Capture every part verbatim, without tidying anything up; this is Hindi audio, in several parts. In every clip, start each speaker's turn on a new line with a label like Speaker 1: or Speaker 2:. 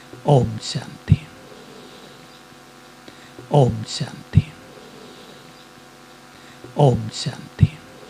Speaker 1: ओम शांति। ओम शांति। ओम शांति।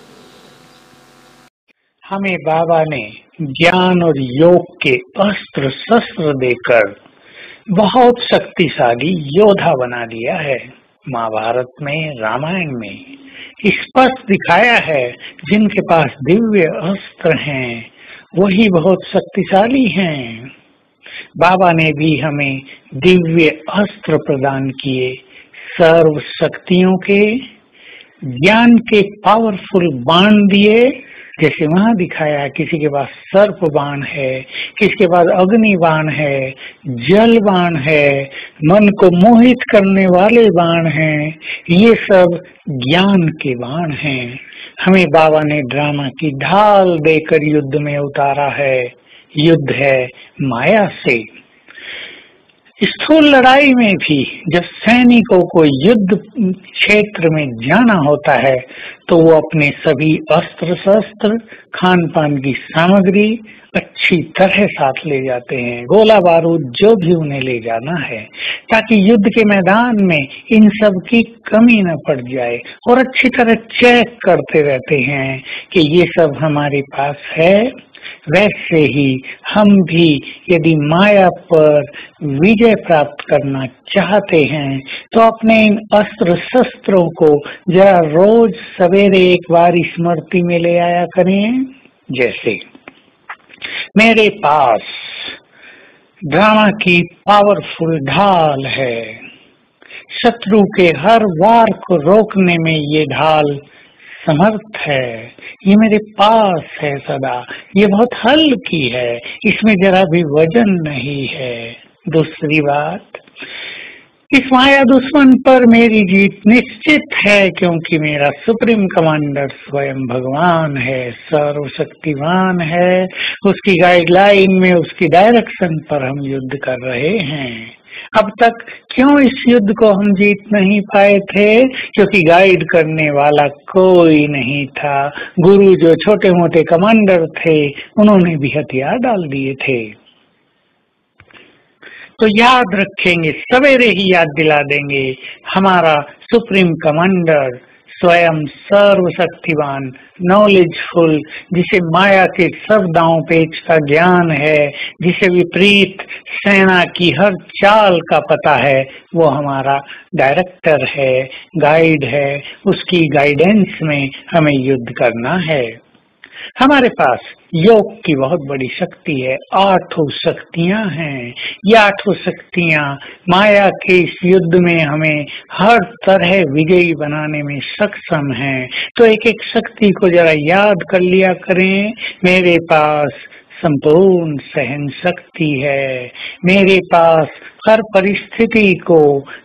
Speaker 2: हमें बाबा ने ज्ञान और योग के अस्त्र शस्त्र देकर बहुत शक्तिशाली योद्धा बना दिया है। महाभारत में, रामायण में स्पष्ट दिखाया है, जिनके पास दिव्य अस्त्र हैं वही बहुत शक्तिशाली हैं। बाबा ने भी हमें दिव्य अस्त्र प्रदान किए, सर्व शक्तियों के, ज्ञान के पावरफुल बाण दिए। जैसे वहां दिखाया, किसी के पास सर्प बाण है, किसी के पास अग्नि बाण है, जल बाण है, मन को मोहित करने वाले बाण हैं। ये सब ज्ञान के बाण हैं। हमें बाबा ने ड्रामा की ढाल देकर युद्ध में उतारा है। युद्ध है माया से। स्थूल लड़ाई में भी जब सैनिकों को युद्ध क्षेत्र में जाना होता है तो वो अपने सभी अस्त्र शस्त्र, खान पान की सामग्री अच्छी तरह साथ ले जाते हैं, गोला बारूद जो भी उन्हें ले जाना है, ताकि युद्ध के मैदान में इन सब की कमी न पड़ जाए। और अच्छी तरह चेक करते रहते हैं कि ये सब हमारे पास है। वैसे ही हम भी यदि माया पर विजय प्राप्त करना चाहते हैं तो अपने इन अस्त्र शस्त्रों को जरा रोज सवेरे एक बार स्मृति में ले आया करें। जैसे मेरे पास ड्रामा की पावरफुल ढाल है, शत्रु के हर वार को रोकने में ये ढाल समर्थ है, ये मेरे पास है सदा, ये बहुत हल्की है, इसमें जरा भी वजन नहीं है। दूसरी बात, इस माया दुश्मन पर मेरी जीत निश्चित है, क्योंकि मेरा सुप्रीम कमांडर स्वयं भगवान है, सर्वशक्तिमान है। उसकी गाइडलाइन में, उसकी डायरेक्शन पर हम युद्ध कर रहे हैं। अब तक क्यों इस युद्ध को हम जीत नहीं पाए थे? क्योंकि गाइड करने वाला कोई नहीं था। गुरु जो छोटे मोटे कमांडर थे उन्होंने भी हथियार डाल दिए थे। तो याद रखेंगे, सवेरे ही याद दिला देंगे, हमारा सुप्रीम कमांडर स्वयं सर्वशक्तिवान, नॉलेजफुल, जिसे माया के सब दांव पेच का ज्ञान है, जिसे विपरीत सेना की हर चाल का पता है, वो हमारा डायरेक्टर है, गाइड है। उसकी गाइडेंस में हमें युद्ध करना है। हमारे पास योग की बहुत बड़ी शक्ति है, आठों शक्तियां हैं। ये आठों शक्तियां माया के इस युद्ध में हमें हर तरह विजयी बनाने में सक्षम हैं। तो एक एक शक्ति को जरा याद कर लिया करें। मेरे पास संपूर्ण सहन शक्ति है, मेरे पास हर परिस्थिति को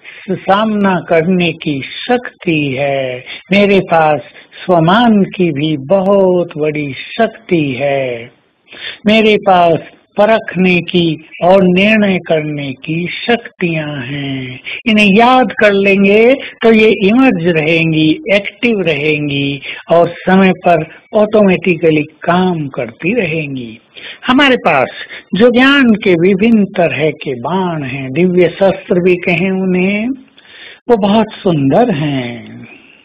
Speaker 2: सामना करने की शक्ति है, मेरे पास स्वमान की भी बहुत बड़ी शक्ति है, मेरे पास परखने की और निर्णय करने की शक्तियां हैं। इन्हें याद कर लेंगे तो ये इमर्ज रहेंगी, एक्टिव रहेंगी और समय पर ऑटोमेटिकली काम करती रहेंगी। हमारे पास जो ज्ञान के विभिन्न तरह के बाण हैं, दिव्य शस्त्र भी कहें उन्हें, वो बहुत सुंदर हैं।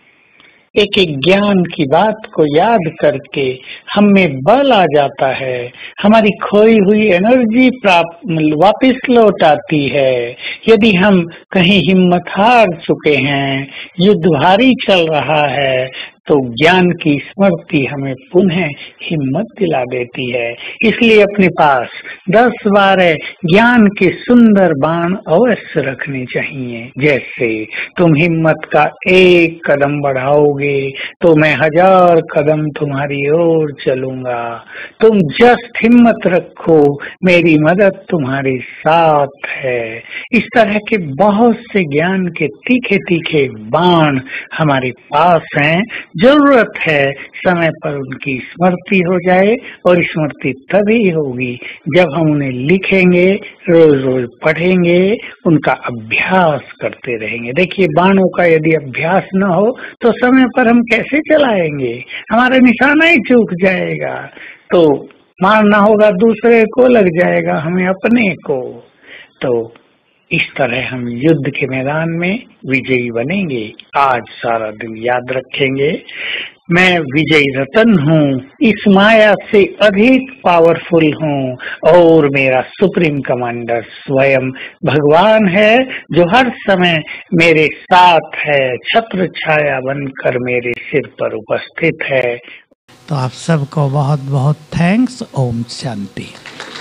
Speaker 2: एक एक ज्ञान की बात को याद करके हम में बल आ जाता है, हमारी खोई हुई एनर्जी प्राप्त वापस लौट आती है। यदि हम कहीं हिम्मत हार चुके हैं, युद्ध भारी चल रहा है, तो ज्ञान की स्मृति हमें पुनः हिम्मत दिला देती है। इसलिए अपने पास दस बारह ज्ञान के सुंदर बाण अवश्य रखने चाहिए। जैसे तुम हिम्मत का एक कदम बढ़ाओगे तो मैं हजार कदम तुम्हारी ओर चलूंगा। तुम जस्ट हिम्मत रखो, मेरी मदद तुम्हारे साथ है। इस तरह के बहुत से ज्ञान के तीखे तीखे बाण हमारे पास हैं। जरूरत है समय पर उनकी स्मृति हो जाए, और स्मृति तभी होगी जब हम उन्हें लिखेंगे, रोज रोज पढ़ेंगे, उनका अभ्यास करते रहेंगे। देखिए, बाणों का यदि अभ्यास न हो तो समय पर हम कैसे चलाएंगे? हमारा निशाना ही चूक जाएगा। तो मारना होगा दूसरे को, लग जाएगा हमें अपने को। तो इस तरह हम युद्ध के मैदान में विजयी बनेंगे। आज सारा दिन याद रखेंगे, मैं विजयी रतन हूँ, इस माया से अधिक पावरफुल हूँ और मेरा सुप्रीम कमांडर स्वयं भगवान है जो हर समय मेरे साथ है, छत्र छाया बनकर मेरे सिर पर उपस्थित है।
Speaker 1: तो आप सबको बहुत बहुत थैंक्स। ओम शांति।